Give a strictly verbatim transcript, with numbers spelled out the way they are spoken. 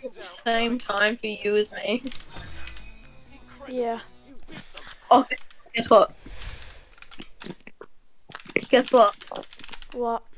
same time for you as me. Yeah. Oh, guess what? Guess what? What?